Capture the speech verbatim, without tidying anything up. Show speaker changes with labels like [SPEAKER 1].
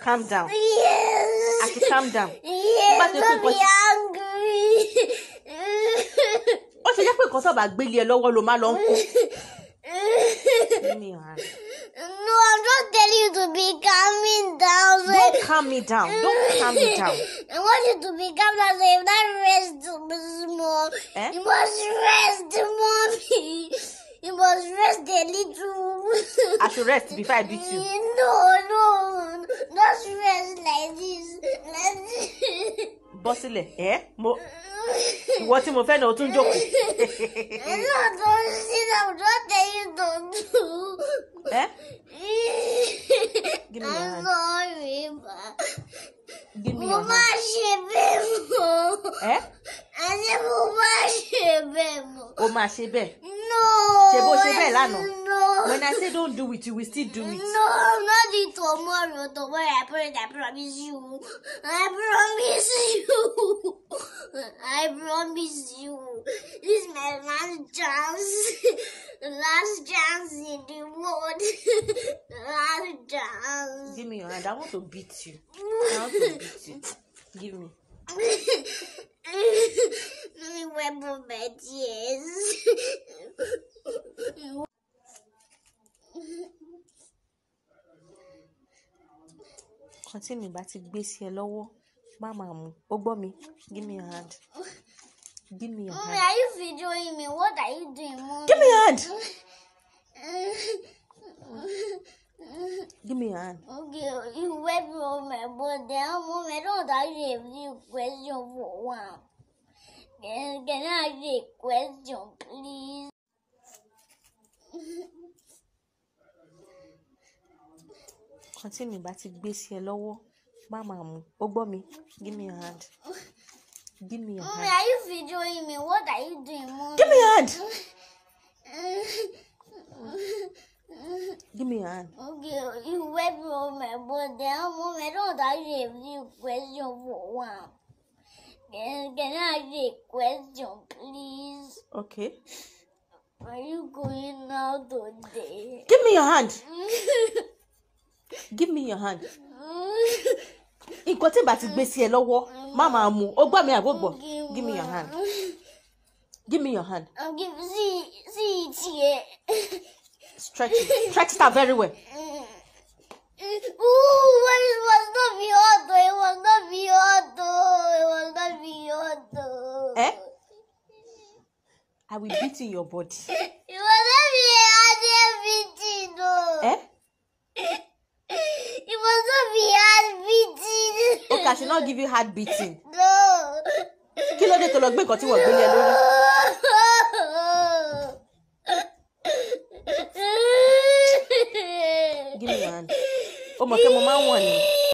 [SPEAKER 1] calm down.
[SPEAKER 2] Yes.
[SPEAKER 1] I should calm down.
[SPEAKER 2] Yes, don't be angry.
[SPEAKER 1] Ó ṣe jẹ́ pé nǹkan tó bá gbélé ẹ lọ́wọ́ ló máa lọ ń kó. Give me your hand.
[SPEAKER 2] No, I'm just telling you to be calming down. So
[SPEAKER 1] Don't calm me down. Don't calm me down.
[SPEAKER 2] I want you to be calm down. So if that rest small,
[SPEAKER 1] Eh?
[SPEAKER 2] you must rest, mommy. You must rest a little.
[SPEAKER 1] I should rest before I beat you.
[SPEAKER 2] No, no. Just rest like this. Like this.
[SPEAKER 1] Bọ́ sílẹ̀. Eh? Mo ìwọ tí mo fẹ́ náà ó tún jókòó.
[SPEAKER 2] No, don't sit down. Don't tell you don't do.
[SPEAKER 1] Eh? Give me your
[SPEAKER 2] I'm
[SPEAKER 1] hand.
[SPEAKER 2] sorry, ma.
[SPEAKER 1] Give me
[SPEAKER 2] Mo
[SPEAKER 1] your
[SPEAKER 2] máa
[SPEAKER 1] hand.
[SPEAKER 2] ṣe bẹ́ẹ̀ mọ́.
[SPEAKER 1] Eh?
[SPEAKER 2] Àṣé mo máa ṣe bẹ́ẹ̀ mọ́.
[SPEAKER 1] O máa ṣe bẹ́ẹ̀.
[SPEAKER 2] No.
[SPEAKER 1] Ṣé bó ṣe bẹ́ẹ̀ lánàá?
[SPEAKER 2] No.
[SPEAKER 1] When I say don't do it, you will still do it.
[SPEAKER 2] No, not the tomorrow. Tomorrow, I promise, I promise you. I promise you. I promise you. This is my last chance. Last chance in the world. Last chance.
[SPEAKER 1] Give me your hand. I want to beat you. I want to beat you. Give me.
[SPEAKER 2] Let me wipe off my tears.
[SPEAKER 1] Kan tí mi bá ti gbé sí ẹ lọ́wọ́, má máa mú. Ó gbọ́ mi. Give me your hand. Give me your
[SPEAKER 2] Mommy,
[SPEAKER 1] hand.
[SPEAKER 2] are you videoing me? What are you doing, Mommy?
[SPEAKER 1] Give me your hand. Give me your hand.
[SPEAKER 2] Okay, you wipe on my body. Mommy, I don't ask you a few questions for one. Can, can I ask you a question, please?
[SPEAKER 1] Kan tí mi bá ti gbé sí ẹ lọ́wọ́, má máa mú. Ó gbọ́ mi. Give me your hand. Give me your
[SPEAKER 2] Mommy,
[SPEAKER 1] hand.
[SPEAKER 2] are you videoing me? What are you doing, Mommy?
[SPEAKER 1] Give me your hand. Give me your hand.
[SPEAKER 2] Okay, you wipe on my body. Mommy, I don't ask you a few questions for one. Can, can I ask you a question, please?
[SPEAKER 1] Okay.
[SPEAKER 2] Are you going out today?
[SPEAKER 1] Give me your hand. Give me your hand. Nǹkan tí bá ti gbé sí ẹ lọ́wọ́, má máa mú. Ó gbọ́ mi àbó gbọ́. Give me your hand. Give me your hand.
[SPEAKER 2] I'll give see see it here.
[SPEAKER 1] Stretch it. Stretch it out very well.
[SPEAKER 2] Ooh, but it was not be hot though. It was not be hot though. It was not be hot though.
[SPEAKER 1] Eh? I will beat in your body.
[SPEAKER 2] It was not be hard beating though.
[SPEAKER 1] Eh?
[SPEAKER 2] It was not be hard beating.
[SPEAKER 1] Okay, I should not give you hard beating.
[SPEAKER 2] No.
[SPEAKER 1] Kí ló dé tó lọ gbé nǹkan tí wọ́n gbé lé ẹ lórí? Give me your hand. Ó mọ̀ pé mo máa ń wọ̀n ni.